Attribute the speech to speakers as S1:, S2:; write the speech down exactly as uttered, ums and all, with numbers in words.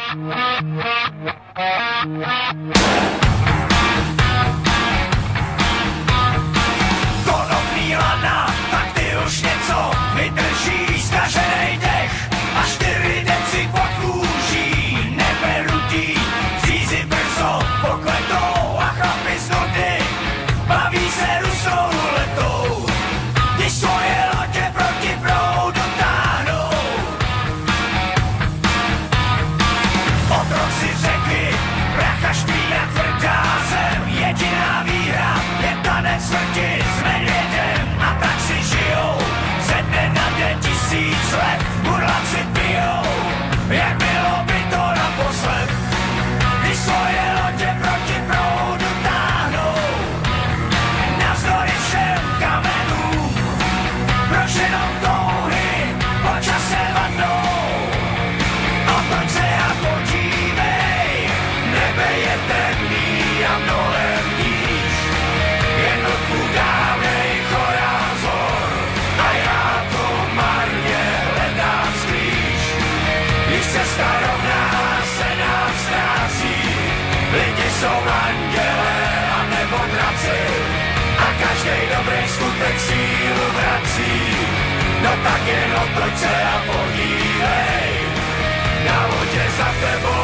S1: Konopný lana, tak ty už něco vydržíš, zkaženej dech a čtyři deci pod kůží. Neperutí, řízy brzo pokletou a chlapi z nudy baví se rusou ruletou, když svoje lodě proti proudu táhnou. Otroci řeky, pracha špína tvrdá zem, jediná výhra je tanec smrti s medvědem. A tak si žijou, ze dne na den tisíc let, burlaci pijou, jak bylo by to naposled, když svoje lodě proti proudu táhnou. Navzdory všem kamenům, proč jenom touhy po čase vadnou. Otoč se a podívej, nebe je temný a mnohem níž. Jednotku dávnej chorá vzor a já to marně hledám skrýž. Když cesta rovná se nám ztrácí, lidi jsou andělé a nebo draci a každej dobrý skutek sílu vrací. No tak jen otoč se a podívej, na vodě za tebou